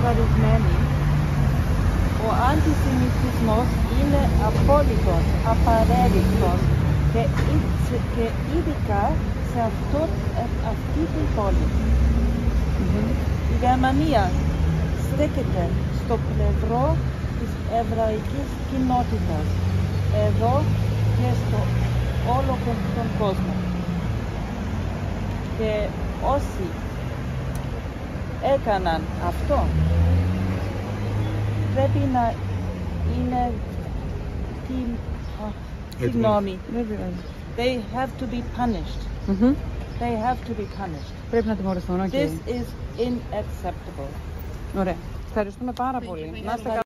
εξασφαλισμένη, ο αντισημιτισμός είναι απόλυτος, απαραίτητος και ειδικά σε αυτή την πόλη. Η Γερμανία στέκεται στο πλευρό της εβραϊκής κοινότητας, εδώ και στο όλο τον κόσμο. Και όσοι έκαναν αυτό πρέπει να είναι συγγνώμη. They have to be punished. They have to be punished. Πρέπει να τιμωρηθούν, okay. This is unacceptable. Ωραία. Ευχαριστούμε πάρα πολύ. Να είστε καλά.